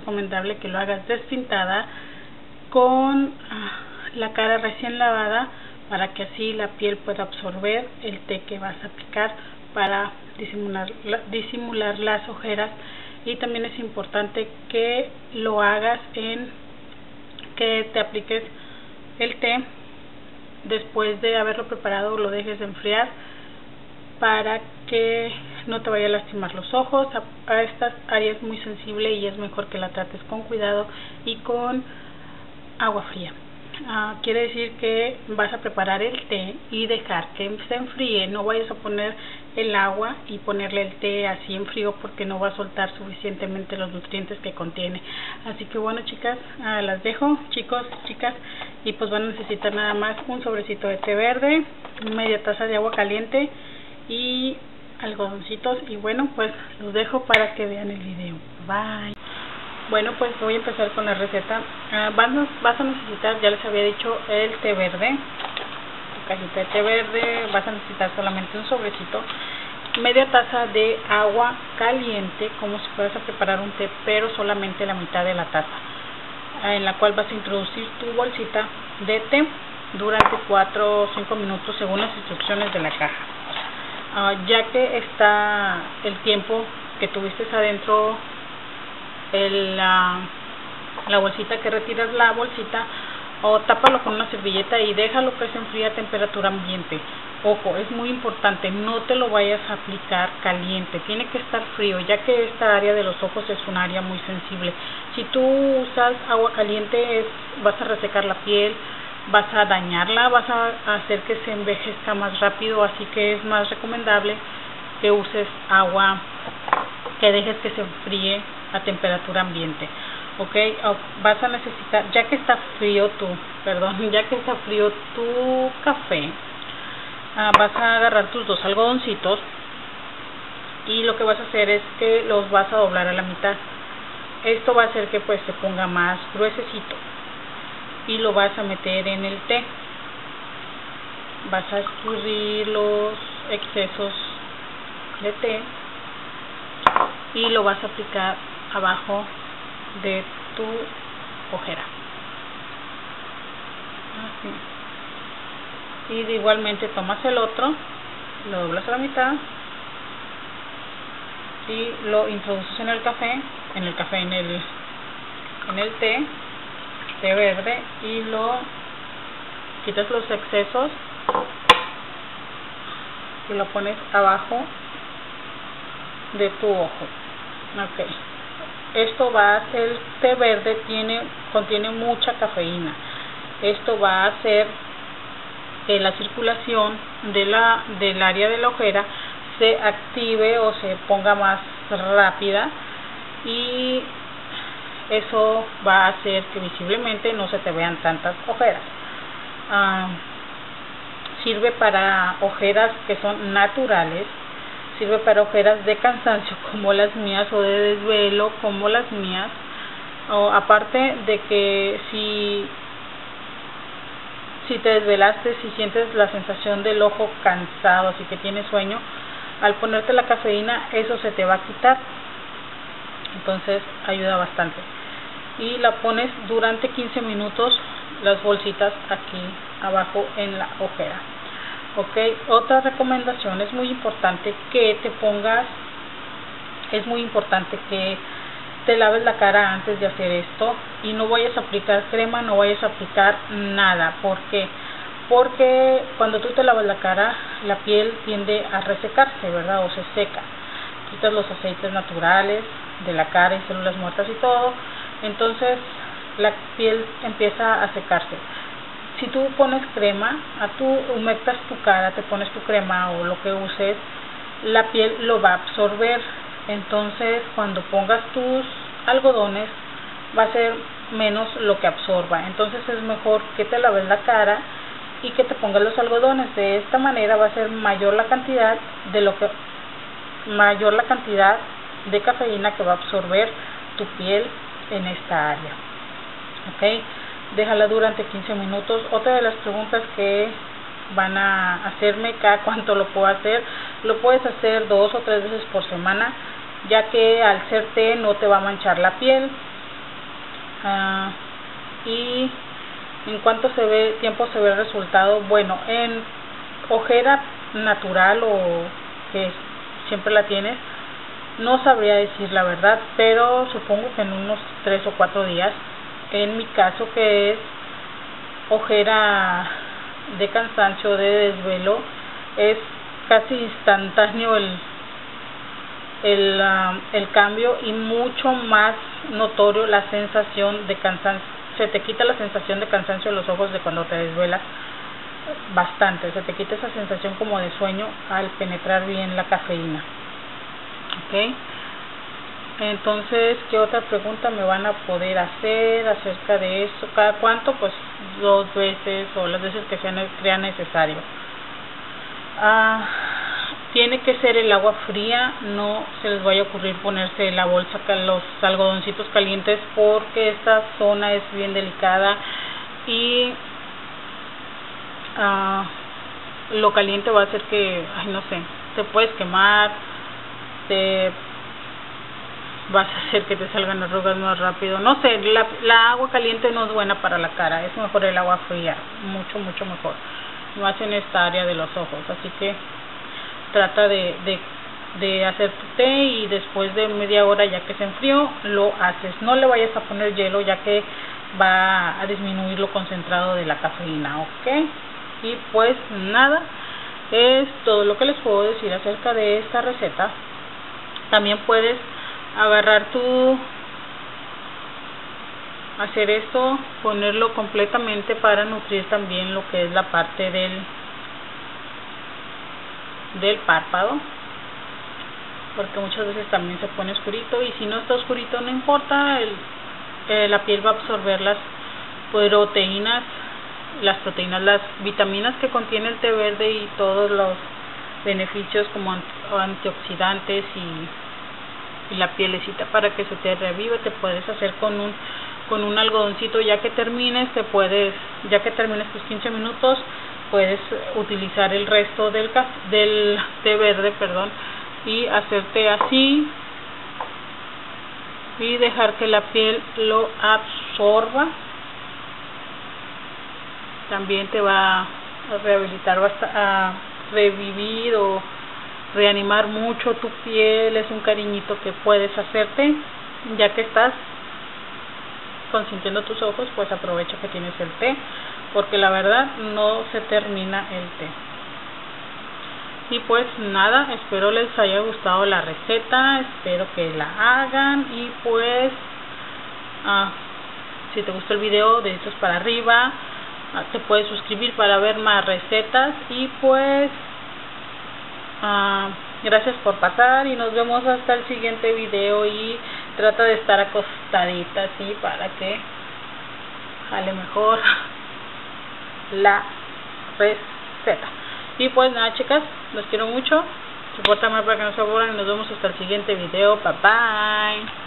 recomendable que lo hagas despintada con la cara recién lavada, para que así la piel pueda absorber el té que vas a aplicar para disimular las ojeras. Y también es importante que lo hagas que te apliques el té después de haberlo preparado, lo dejes de enfriar para que no te vaya a lastimar los ojos. A estas áreas muy sensible y es mejor que la trates con cuidado y con agua fría. Quiere decir que vas a preparar el té y dejar que se enfríe. No vayas a poner el agua y ponerle el té así en frío, porque no va a soltar suficientemente los nutrientes que contiene. Así que bueno, chicas, las dejo, chicos, chicas, y pues van a necesitar nada más un sobrecito de té verde, media taza de agua caliente y algodoncitos. Y bueno, pues los dejo para que vean el video. Bye. Bueno, pues voy a empezar con la receta. Vas a necesitar, ya les había dicho, el té verde, tu cajita de té verde. Vas a necesitar solamente un sobrecito, media taza de agua caliente, como si fueras a preparar un té, pero solamente la mitad de la taza, en la cual vas a introducir tu bolsita de té durante 4 o 5 minutos según las instrucciones de la caja. Ya que está el tiempo que tuviste adentro la bolsita, que retiras la bolsita, o tápalo con una servilleta y déjalo que se enfríe a temperatura ambiente. Ojo, es muy importante, no te lo vayas a aplicar caliente, tiene que estar frío, ya que esta área de los ojos es un área muy sensible. Si tú usas agua caliente, vas a resecar la piel, vas a dañarla, vas a hacer que se envejezca más rápido. Así que es más recomendable que uses agua, que dejes que se enfríe a temperatura ambiente. Ok, vas a necesitar, ya que está frío tu café, vas a agarrar tus 2 algodoncitos y lo que vas a hacer es que los vas a doblar a la mitad. Esto va a hacer que pues se ponga más gruesecito y lo vas a meter en el té. Vas a escurrir los excesos de té y lo vas a aplicar abajo de tu ojera, así. Y igualmente tomas el otro, lo doblas a la mitad y lo introduces en el té verde, y lo quitas los excesos y lo pones abajo de tu ojo. Ok, esto va a hacer, el té verde contiene mucha cafeína. Esto va a hacer que la circulación del área de la ojera se active o se ponga más rápida, y eso va a hacer que visiblemente no se te vean tantas ojeras. Sirve para ojeras que son naturales, sirve para ojeras de cansancio como las mías, o de desvelo como las mías, o aparte de que si te desvelaste, si sientes la sensación del ojo cansado, así que tienes sueño, al ponerte la cafeína eso se te va a quitar. Entonces ayuda bastante. Y la pones durante 15 minutos, las bolsitas aquí abajo en la ojera. Ok, otra recomendación, es muy importante que te laves la cara antes de hacer esto, y no vayas a aplicar crema, no vayas a aplicar nada. ¿Por qué? Porque cuando tú te lavas la cara, la piel tiende a resecarse, ¿verdad? O se seca. Quitas los aceites naturales de la cara y células muertas y todo, entonces la piel empieza a secarse. Si tú pones crema, tú humectas tu cara, te pones tu crema o lo que uses, la piel lo va a absorber. Entonces cuando pongas tus algodones va a ser menos lo que absorba. Entonces es mejor que te laves la cara y que te pongas los algodones. De esta manera va a ser mayor la cantidad de cafeína que va a absorber tu piel en esta área. Ok, déjala durante 15 minutos. Otra de las preguntas que van a hacerme, cada cuánto lo puedo hacer. Lo puedes hacer 2 o 3 veces por semana, ya que al ser té no te va a manchar la piel. Y en cuánto tiempo se ve el resultado. Bueno, en ojera natural o que siempre la tienes, no sabría decir la verdad, pero supongo que en unos 3 o 4 días. En mi caso, que es ojera de cansancio, de desvelo, es casi instantáneo el cambio, y mucho más notorio la sensación de cansancio. Se te quita la sensación de cansancio en los ojos de cuando te desvelas bastante, se te quita esa sensación como de sueño al penetrar bien la cafeína. Ok, entonces, ¿qué otra pregunta me van a poder hacer acerca de eso? ¿Cada cuánto? Pues 2 veces o las veces que crea necesario. Tiene que ser el agua fría, no se les vaya a ocurrir ponerse en la bolsa los algodoncitos calientes, porque esta zona es bien delicada y lo caliente va a hacer que, no sé, te puedes quemar, vas a hacer que te salgan arrugas más rápido, no sé. La agua caliente no es buena para la cara, es mejor el agua fría, mucho mejor, más en esta área de los ojos. Así que trata de hacer tu té, y después de media hora, ya que se enfrió, lo haces. No le vayas a poner hielo, ya que va a disminuir lo concentrado de la cafeína. Ok, y pues nada, es todo lo que les puedo decir acerca de esta receta. También puedes agarrar hacer esto, ponerlo completamente para nutrir también lo que es la parte del párpado, porque muchas veces también se pone oscurito, y si no está oscurito no importa, la piel va a absorber las proteínas, las vitaminas que contiene el té verde, y todos los beneficios como antioxidantes y la pielecita para que se te revive. Te puedes hacer con un algodoncito, ya que termines tus 15 minutos, puedes utilizar el resto del té verde, y hacerte así y dejar que la piel lo absorba. También te va a rehabilitar, a revivir o reanimar mucho tu piel. Es un cariñito que puedes hacerte, ya que estás consintiendo tus ojos. Pues aprovecha que tienes el té, porque la verdad no se termina el té. Y pues nada, espero les haya gustado la receta, espero que la hagan, y pues si te gustó el video, deditos para arriba, te puedes suscribir para ver más recetas, y pues gracias por pasar, y nos vemos hasta el siguiente video. Y trata de estar acostadita así para que jale mejor la receta. Y pues nada, chicas, los quiero mucho, se portan mal para que no se aburran, y nos vemos hasta el siguiente video. Bye bye.